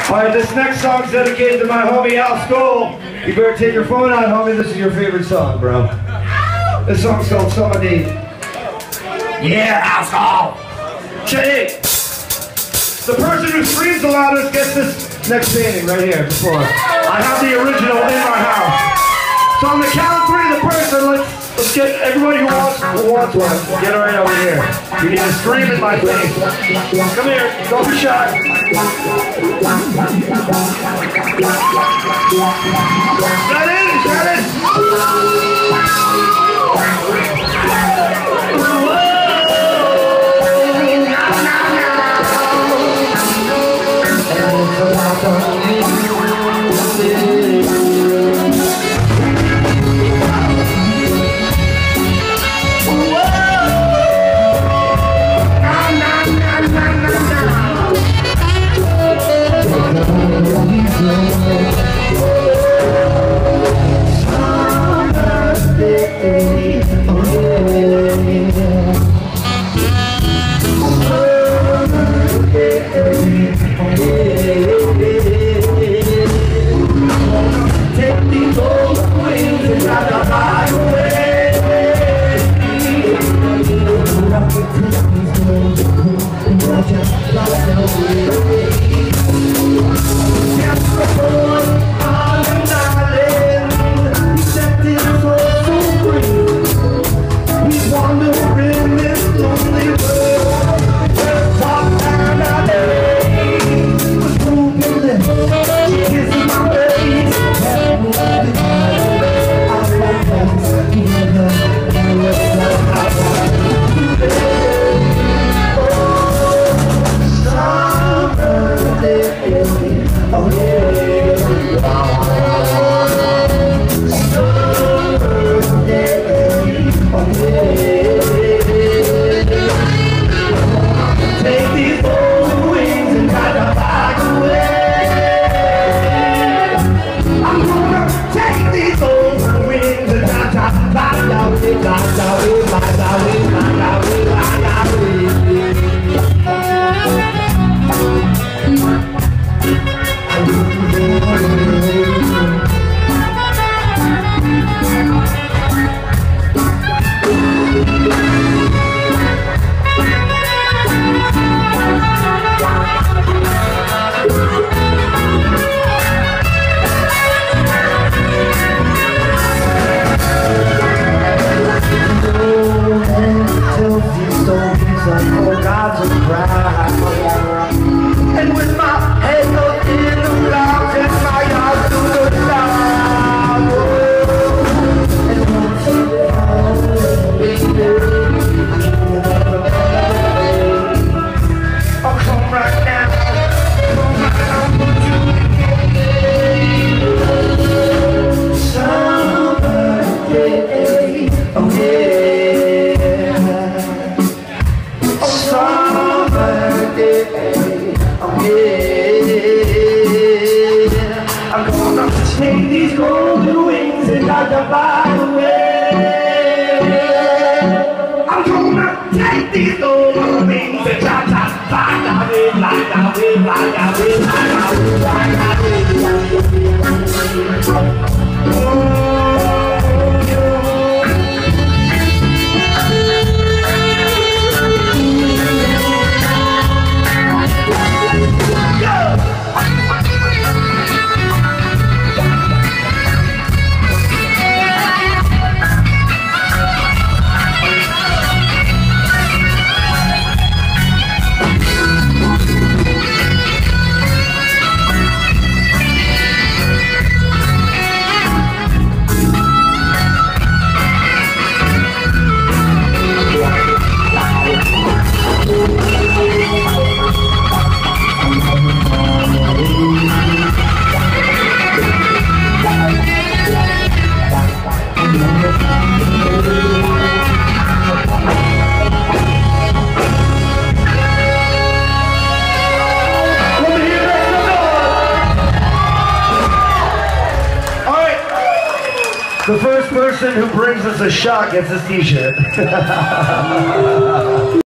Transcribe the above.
Alright, this next song's dedicated to my homie Al Scholl. You better take your phone out, homie. This is your favorite song, bro. This song's called Summa. Yeah, Al Scholl! Check. The person who screams the loudest gets this next painting right here before. I have the original in my house. So on the count of three, the person, let's get everybody who wants one. Get right over here. You need to scream in my face. Come here, don't be shy. Got it? Got it? And with my head up in the clouds and my eyes to the clouds, and once you I'll come right now, put you in summer day, oh yeah, oh summer day. I'm gonna take these golden wings and I'll fly away. I'm gonna take these golden wings and I'll fly away, fly away, fly away, fly away, fly away. The first person who brings us a shot gets a t-shirt.